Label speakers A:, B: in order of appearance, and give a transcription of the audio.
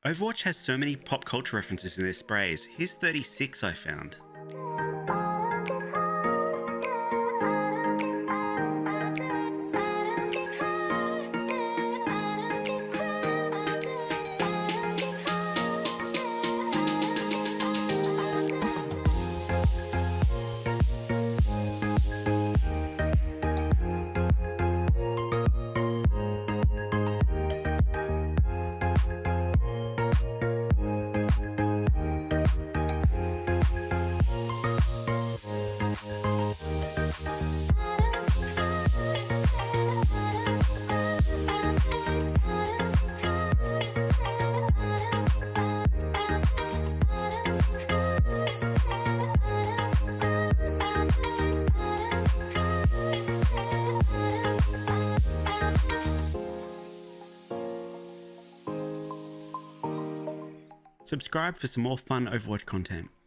A: Overwatch has so many pop culture references in their sprays. Here's 36 I found. Subscribe for some more fun Overwatch content.